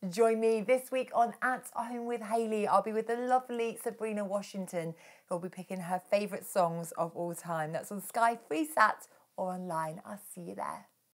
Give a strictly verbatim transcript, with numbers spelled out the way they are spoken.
Join me this week on At Home with Hayley. I'll be with the lovely Sabrina Washington, who'll be picking her favourite songs of all time. That's on Sky, Freesat or online. I'll see you there.